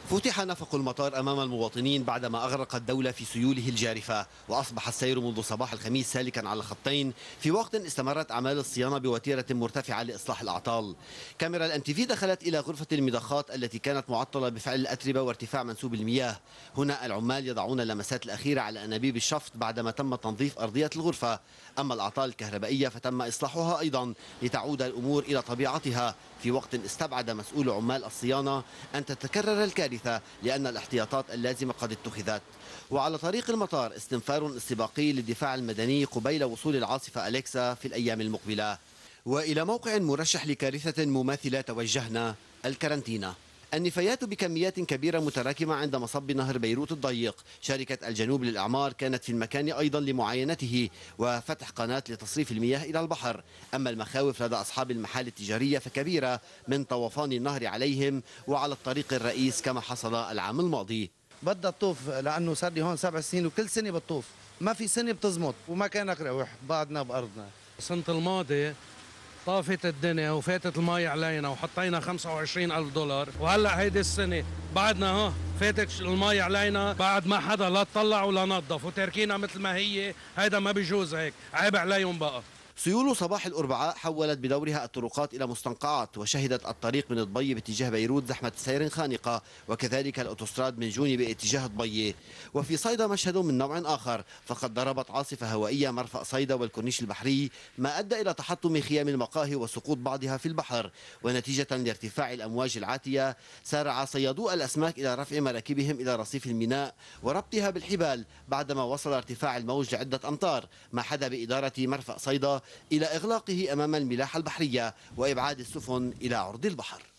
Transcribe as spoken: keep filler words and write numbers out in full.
فتح نفق المطار أمام المواطنين بعدما أغرق الدولة في سيوله الجارفة، وأصبح السير منذ صباح الخميس سالكا على الخطين في وقت استمرت أعمال الصيانة بوتيرة مرتفعة لإصلاح الأعطال. كاميرا الام تي في دخلت إلى غرفة المضخات التي كانت معطلة بفعل الأتربة وارتفاع منسوب المياه. هنا العمال يضعون اللمسات الأخيرة على أنابيب الشفط بعدما تم تنظيف أرضية الغرفة. أما الأعطال الكهربائية فتم إصلاحها أيضا لتعود الأمور إلى طبيعتها، في وقت استبعد مسؤول عمال الصيانة أن تتكرر الكارثة لأن الاحتياطات اللازمة قد اتخذت. وعلى طريق المطار استنفار استباقي للدفاع المدني قبيل وصول العاصفة أليكسا في الأيام المقبلة. وإلى موقع مرشح لكارثة مماثلة توجهنا، الكارنتينا. النفايات بكميات كبيرة متراكمة عند مصب نهر بيروت الضيق. شركة الجنوب للإعمار كانت في المكان أيضا لمعاينته وفتح قناة لتصريف المياه إلى البحر. أما المخاوف لدى أصحاب المحال التجارية فكبيرة من طوفان النهر عليهم وعلى الطريق الرئيس كما حصل العام الماضي. بدها تطوف لأنه صار لي هون سبع سنين وكل سنة بتطوف، ما في سنة بتزمط وما كانك روح بعدنا بأرضنا. السنة الماضية طافت الدنيا وفاتت المي علينا وحطينا خمسة وعشرين ألف دولار، وهلا هيدي السنة بعدنا ها فاتت المي علينا بعد ما حدا لا طلع ولا نظف وتركينا مثل ما هي. هيدا ما بيجوز، هيك عيب عليهم بقى. سيول صباح الأربعاء حولت بدورها الطرقات إلى مستنقعات، وشهدت الطريق من ضبي باتجاه بيروت زحمة سير خانقة، وكذلك الأوتوستراد من جوني باتجاه ضبي. وفي صيدا مشهد من نوع آخر، فقد ضربت عاصفة هوائية مرفأ صيدا والكورنيش البحري، ما أدى إلى تحطم خيام المقاهي وسقوط بعضها في البحر. ونتيجة لارتفاع الأمواج العاتية سارع صيادو الأسماك إلى رفع مراكبهم إلى رصيف الميناء وربطها بالحبال بعدما وصل ارتفاع الموج لعدة أمتار، ما حدا بإدارة مرفأ صيدا إلى إغلاقه أمام الملاحة البحرية وإبعاد السفن إلى عرض البحر.